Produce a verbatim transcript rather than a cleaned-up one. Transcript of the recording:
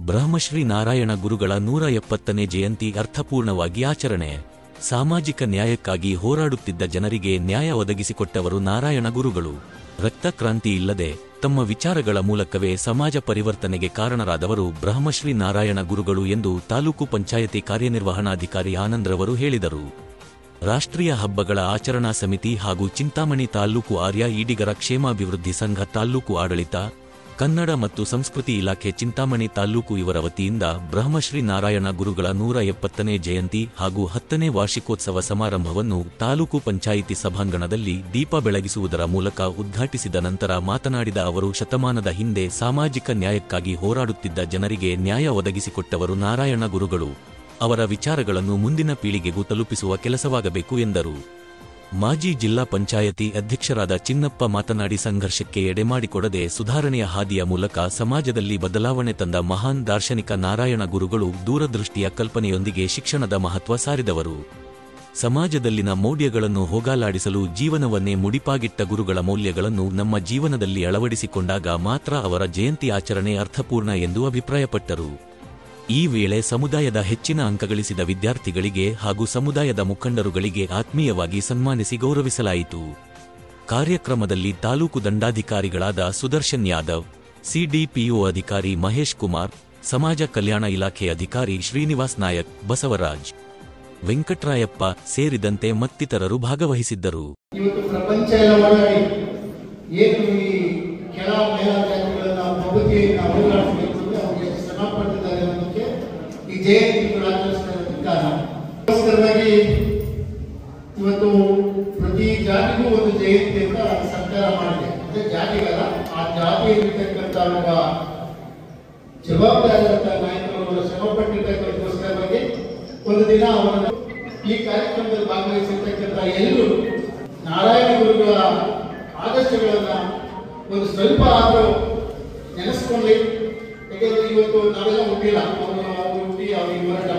ಬ್ರಹ್ಮಶ್ರೀ ನಾರಾಯಣ ಗುರುಗಳ ನೂರ ಎಪ್ಪತ್ತನೇ ಜಯಂತಿ ಅರ್ಥಪೂರ್ಣವಾಗಿ ಆಚರಣೆ. ಸಾಮಾಜಿಕ ನ್ಯಾಯಕ್ಕಾಗಿ ಹೋರಾಡುತ್ತಿದ್ದ ಜನರಿಗೆ ನ್ಯಾಯ ಒದಗಿಸಿಕೊಟ್ಟವರು ನಾರಾಯಣ ಗುರುಗಳು. ರಕ್ತಕ್ರಾಂತಿ ಇಲ್ಲದೆ ತಮ್ಮ ವಿಚಾರಗಳ ಮೂಲಕವೇ ಸಮಾಜ ಪರಿವರ್ತನೆಗೆ ಕಾರಣರಾದವರು ಬ್ರಹ್ಮಶ್ರೀ ನಾರಾಯಣ ಗುರುಗಳು ಎಂದು ತಾಲೂಕು ಪಂಚಾಯತಿ ಕಾರ್ಯನಿರ್ವಹಣಾಧಿಕಾರಿ ಆನಂದ್ರವರು ಹೇಳಿದರು. ರಾಷ್ಟ್ರೀಯ ಹಬ್ಬಗಳ ಆಚರಣಾ ಸಮಿತಿ ಹಾಗೂ ಚಿಂತಾಮಣಿ ತಾಲ್ಲೂಕು ಆರ್ಯ ಈಡಿಗರ ಕ್ಷೇಮಾಭಿವೃದ್ಧಿ ಸಂಘ ತಾಲ್ಲೂಕು ಆಡಳಿತ, ಕನ್ನಡ ಮತ್ತು ಸಂಸ್ಕೃತಿ ಇಲಾಖೆ ಚಿಂತಾಮಣಿ ತಾಲ್ಲೂಕು ಇವರ ವತಿಯಿಂದ ಬ್ರಹ್ಮಶ್ರೀ ನಾರಾಯಣ ಗುರುಗಳ ನೂರ ಎಪ್ಪತ್ತನೇ ಜಯಂತಿ ಹಾಗೂ ಹತ್ತನೇ ವಾರ್ಷಿಕೋತ್ಸವ ಸಮಾರಂಭವನ್ನು ತಾಲೂಕು ಪಂಚಾಯಿತಿ ಸಭಾಂಗಣದಲ್ಲಿ ದೀಪ ಬೆಳಗಿಸುವುದರ ಮೂಲಕ ಉದ್ಘಾಟಿಸಿದ ನಂತರ ಮಾತನಾಡಿದ ಅವರು, ಶತಮಾನದ ಹಿಂದೆ ಸಾಮಾಜಿಕ ನ್ಯಾಯಕ್ಕಾಗಿ ಹೋರಾಡುತ್ತಿದ್ದ ಜನರಿಗೆ ನ್ಯಾಯ ಒದಗಿಸಿಕೊಟ್ಟವರು ನಾರಾಯಣ ಗುರುಗಳು. ಅವರ ವಿಚಾರಗಳನ್ನು ಮುಂದಿನ ಪೀಳಿಗೆಗೂ ತಲುಪಿಸುವ ಕೆಲಸವಾಗಬೇಕು ಎಂದರು. ಮಾಜಿ ಜಿಲ್ಲಾ ಪಂಚಾಯತಿ ಅಧ್ಯಕ್ಷರಾದ ಚಿನ್ನಪ್ಪ ಮಾತನಾಡಿ, ಸಂಘರ್ಷಕ್ಕೆ ಎಡೆಮಾಡಿಕೊಡದೆ ಸುಧಾರಣೆಯ ಹಾದಿಯ ಮೂಲಕ ಸಮಾಜದಲ್ಲಿ ಬದಲಾವಣೆ ತಂದ ಮಹಾನ್ ದಾರ್ಶನಿಕ ನಾರಾಯಣ ಗುರುಗಳು ದೂರದೃಷ್ಟಿಯ ಕಲ್ಪನೆಯೊಂದಿಗೆ ಶಿಕ್ಷಣದ ಮಹತ್ವ ಸಾರಿದವರು. ಸಮಾಜದಲ್ಲಿನ ಮೌಢ್ಯಗಳನ್ನು ಹೋಗಲಾಡಿಸಲು ಜೀವನವನ್ನೇ ಮುಡಿಪಾಗಿಟ್ಟ ಗುರುಗಳ ಮೌಲ್ಯಗಳನ್ನು ನಮ್ಮ ಜೀವನದಲ್ಲಿ ಅಳವಡಿಸಿಕೊಂಡಾಗ ಮಾತ್ರ ಅವರ ಜಯಂತಿ ಆಚರಣೆ ಅರ್ಥಪೂರ್ಣ ಎಂದು ಅಭಿಪ್ರಾಯಪಟ್ಟರು. ಈ ವೇಳೆ ಸಮುದಾಯದ ಹೆಚ್ಚಿನ ಅಂಕ ಗಳಿಸಿದ ವಿದ್ಯಾರ್ಥಿಗಳಿಗೆ ಹಾಗೂ ಸಮುದಾಯದ ಮುಖಂಡರುಗಳಿಗೆ ಆತ್ಮೀಯವಾಗಿ ಸನ್ಮಾನಿಸಿ ಗೌರವಿಸಲಾಯಿತು. ಕಾರ್ಯಕ್ರಮದಲ್ಲಿ ತಾಲೂಕು ದಂಡಾಧಿಕಾರಿಗಳಾದ ಸುದರ್ಶನ್ ಯಾದವ್, ಸಿಡಿಪಿಒ ಅಧಿಕಾರಿ ಮಹೇಶ್ ಕುಮಾರ್, ಸಮಾಜ ಕಲ್ಯಾಣ ಇಲಾಖೆ ಅಧಿಕಾರಿ ಶ್ರೀನಿವಾಸ್ ನಾಯಕ್, ಬಸವರಾಜ್, ವೆಂಕಟ್ರಾಯಪ್ಪ ಸೇರಿದಂತೆ ಮತ್ತಿತರರು ಭಾಗವಹಿಸಿದ್ದರು. ಇವತ್ತು ಪ್ರಪಂಚ ಏನು ಈ ಕೆಳ ಮೇಲಾಚಾರಗಳನ್ನು ಪ್ರಗತಿಯನ್ನು ಹೋರಾಡಬೇಕು ಅಂದರೆ ಅವರಿಗೆ ಶ್ರಮ ಪಟ್ಟಿದ್ದಾರೆ ಅನ್ನೋದಕ್ಕೆ ಈ ಜಯಂತಿಗಳು ಆಚರಿಸ್ತಾರೆ ಕಾರಣ. ಅದಕ್ಕೋಸ್ಕರವಾಗಿ ಇವತ್ತು ಪ್ರತಿ ಜಾತಿಗೂ ಒಂದು ಜಯಂತಿ ಅಂತ ಸರ್ಕಾರ ಮಾಡಿದೆ. ಅದೇ ಜಾತಿಗಲ್ಲ, ಆ ಜಾತಿಯಲ್ಲಿರ್ತಕ್ಕಂಥ ಒಬ್ಬ ಜವಾಬ್ದಾರಿಯುತ ನಾಯಕರು ಶ್ರಮ ಪಟ್ಟಿದ್ದಕ್ಕೋಸ್ಕರವಾಗಿ ಒಂದು ದಿನ ಅವರನ್ನು ಈ ಕಾರ್ಯಕ್ರಮದಲ್ಲಿ ಭಾಗವಹಿಸಿರ್ತಕ್ಕಂಥ ಎಲ್ಲರೂ ನಾರಾಯಣ ಗುರುಗಳ ಆದರ್ಶಗಳನ್ನ ಒಂದು ಸ್ವಲ್ಪ ಆದರೂ ನೆನೆಸ್ಕೊಳ್ಳಿ. ಯಾಕೆಂದ್ರೆ ಇವತ್ತು ನಾವೆಲ್ಲ ಹುಟ್ಟಿಲ್ಲ, ಅವರು ಹುಟ್ಟಿ ಅವ್ರಿಗೆ ಹೋರಾಟ